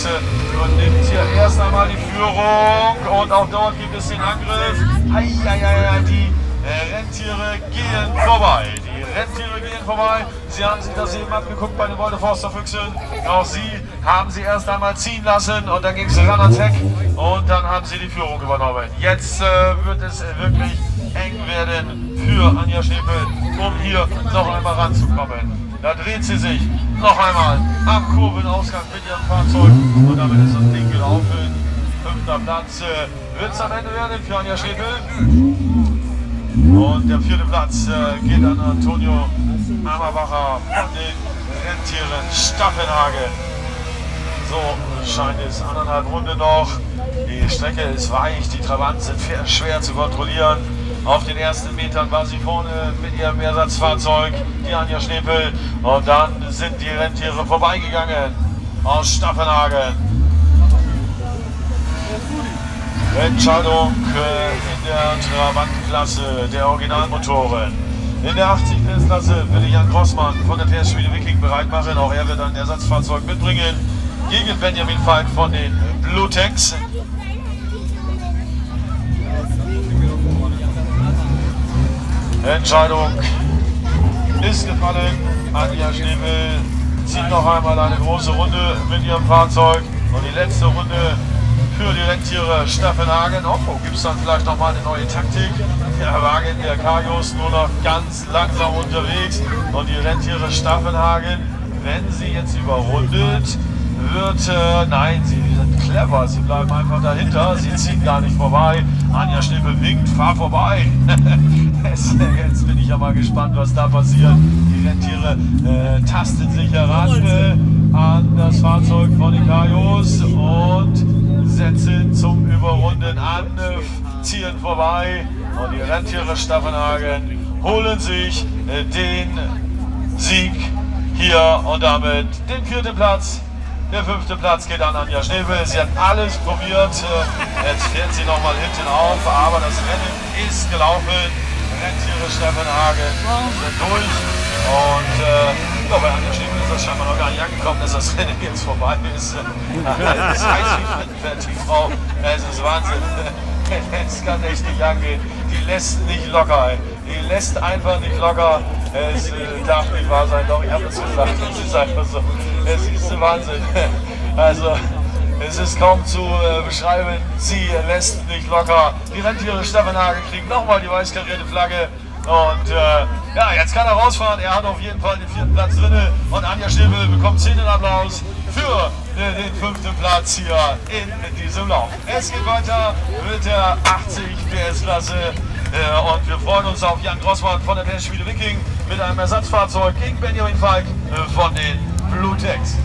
Platz und nimmt hier erst einmal die Führung. Und auch dort gibt es den Angriff. Die Rentiere gehen vorbei. Sie haben sich das eben abgeguckt bei den Wolde-Forster Füchsen. Auch sie haben sie erst einmal ziehen lassen und dann ging es ran ans Heck und dann haben sie die Führung übernommen. Jetzt wird es wirklich eng werden für Anja Schneepel, um hier noch einmal ranzukommen. Da dreht sie sich noch einmal am Kurvenausgang mit ihrem Fahrzeug und damit ist das Ding gelaufen. 5. Platz wird es am Ende werden für Anja Schneepel. Und der 4. Platz geht an Antonio Ammerbacher von den Rentieren Staffenhagen. So scheint es, 1,5 Runden noch. Die Strecke ist weich, die Trabanten sind schwer zu kontrollieren. Auf den ersten Metern war sie vorne mit ihrem Ersatzfahrzeug, die Anja Schneepel. Und dann sind die Rentiere vorbeigegangen aus Staffenhagen. Entscheidung in der Trabantenklasse der Originalmotoren. In der 80-PS-Klasse will Jan Grossmann von der PS Schmiede Viking bereit machen. Auch er wird ein Ersatzfahrzeug mitbringen gegen Benjamin Falk von den Blutex. Entscheidung ist gefallen. Anja Schneepel zieht noch einmal eine große Runde mit ihrem Fahrzeug. Und die letzte Runde für die Rentiere Staffenhagen. Oh, gibt es dann vielleicht noch mal eine neue Taktik? Der Wagen der Kajos nur noch ganz langsam unterwegs. Und die Rentiere Staffenhagen, wenn sie jetzt überrundet wird, nein, sie sind clever, sie bleiben einfach dahinter, sie ziehen gar nicht vorbei. Anja Schneepel winkt, fahr vorbei. Jetzt bin ich ja mal gespannt, was da passiert. Die Rentiere tasten sich heran an das Fahrzeug von den Kajos und setzen zum Überrunden an, ziehen vorbei und die Rentiere Staffenhagen holen sich den Sieg hier und damit den 4. Platz. Der 5. Platz geht an Anja Schneepel. Sie hat alles probiert. Jetzt fährt sie nochmal hinten auf, aber das Rennen ist gelaufen. Rentiere Staffenhagen sind durch und bei Anja Schneepel ist das scheinbar noch gar nicht angekommen, dass das Rennen jetzt vorbei ist. Das heißt, wie fährt die Frau? Es ist Wahnsinn. Es kann echt nicht angehen. Die lässt nicht locker. Die lässt einfach nicht locker. Es darf nicht wahr sein. Doch, ich habe es gesagt. Es ist einfach so. Es ist Wahnsinn. Also, es ist kaum zu beschreiben. Sie lässt nicht locker. Die Rentiere Staffenhagen kriegen nochmal die weiß karierte Flagge. Und ja, jetzt kann er rausfahren. Er hat auf jeden Fall den 4. Platz drin. Und Anja Schneepel bekommt 10. Applaus für den 5. Platz hier in diesem Lauf. Es geht weiter mit der 80 PS-Klasse. Und wir freuen uns auf Jan Grossmann von der PS Schmiede Viking mit einem Ersatzfahrzeug gegen Benjamin Falk von den Blutex.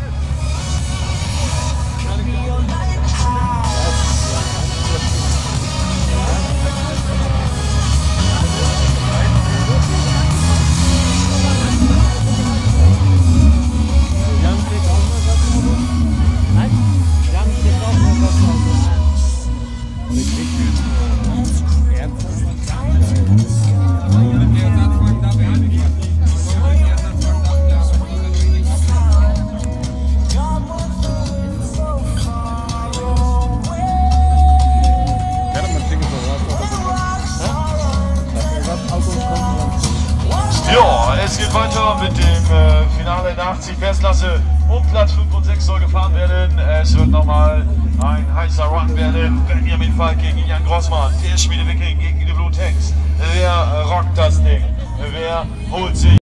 Ja, es geht weiter mit dem Finale in der 80 PS-Klasse. Um Platz 5 und 6 soll gefahren werden. Es wird nochmal ein heißer Run werden. Benjamin Falk gegen Jan Grossmann. Der Schmiede Viking gegen die Blutex. Wer rockt das Ding? Wer holt sich